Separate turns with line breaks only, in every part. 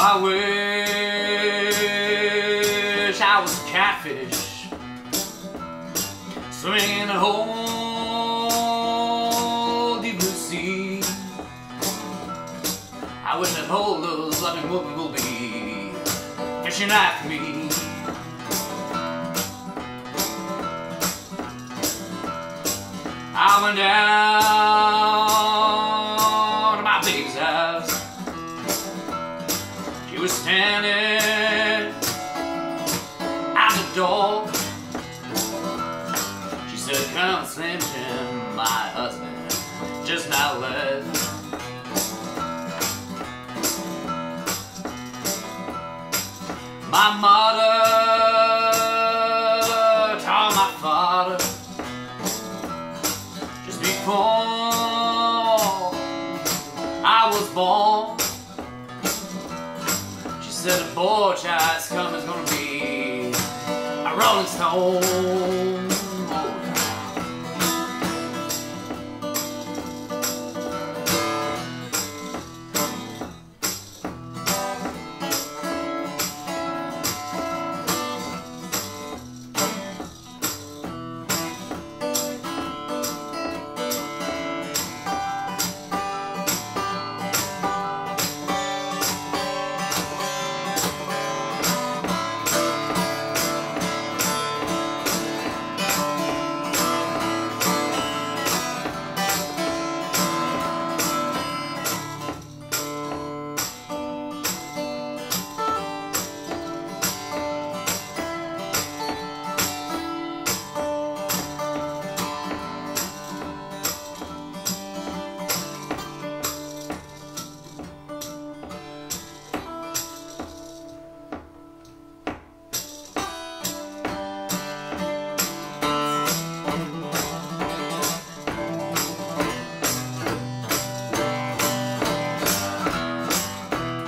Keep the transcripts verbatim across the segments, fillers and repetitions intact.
I wish I was a catfish swimming in a whole deep blue sea. I wish that whole those loving woman will be fishing after me. I went down to my baby's house. She was standing at the door. She said, "Come, Slim Jim, my husband just now left." My mother told my father just before I was born. She said the boy child's coming is gonna be a rolling stone.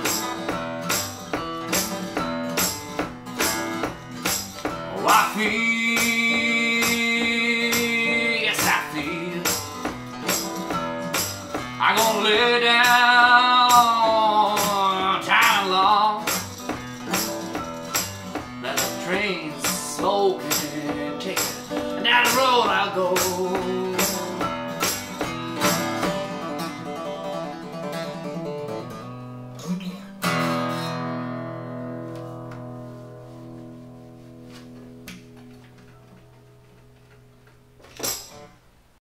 I feel